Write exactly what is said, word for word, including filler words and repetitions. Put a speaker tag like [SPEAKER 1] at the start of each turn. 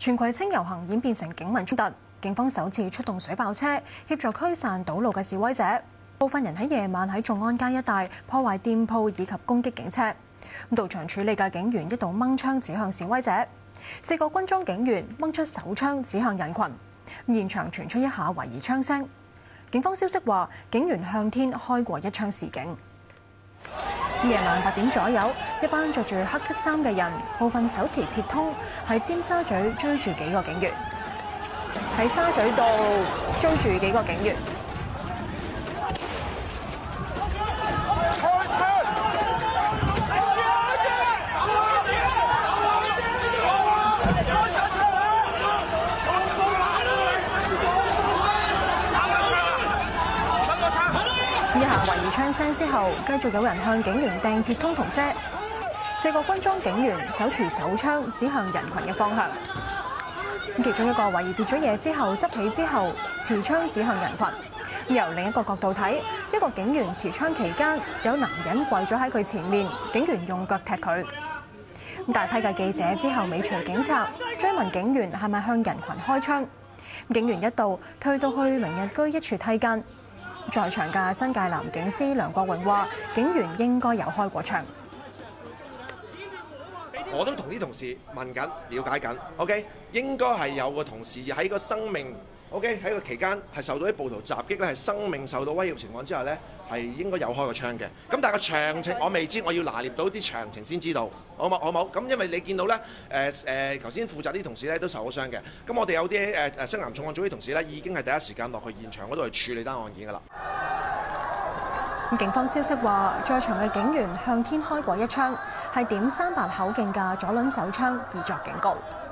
[SPEAKER 1] 荃葵青遊行演變成警民衝突，警方首次出動水炮車協助驅散堵路嘅示威者。部分人喺夜晚喺眾安街一帶破壞店鋪以及攻擊警車。到場處理嘅警員一度掹槍指向示威者，四個軍裝警員掹出手槍指向人群，現場傳出一下懷疑槍聲。警方消息話，警員向天開過一槍示警。夜晚八點左右，一班着住黑色衫嘅人，部分手持鐵通，喺尖沙咀追住幾個警員，喺沙咀道追住幾個警員。一下懷疑槍聲之後，繼續有人向警員掟鐵通同遮。四個軍裝警員手持手槍指向人群嘅方向。其中一個懷疑跌咗嘢之後執起之後，持槍指向人群。由另一個角度睇，一個警員持槍期間，有男人跪咗喺佢前面，警員用腳踢佢。大批嘅記者之後尾隨警察，追問警員係咪向人群開槍。警員一度退到去明日居一處梯間。在場嘅新界南警司梁國榮話：警員應該有開過槍。
[SPEAKER 2] 我都同啲同事問緊、了解緊 ，OK， 應該係有個同事喺個生命 ，OK 喺個期間係受到啲暴徒襲擊咧，係生命受到威脅情況之下咧，係應該有開過槍嘅。咁但係個詳情我未知，我要拿捏到啲詳情先知道，好冇？好冇？咁因為你見到咧，誒誒頭先負責啲同事咧都受咗傷嘅。咁我哋有啲誒誒西南重案組啲同事咧已經係第一時間落去現場嗰度去處理單案件㗎啦。
[SPEAKER 1] 警方消息話，在場嘅警員向天開過一槍，係點三八口徑嘅左輪手槍，以作警告。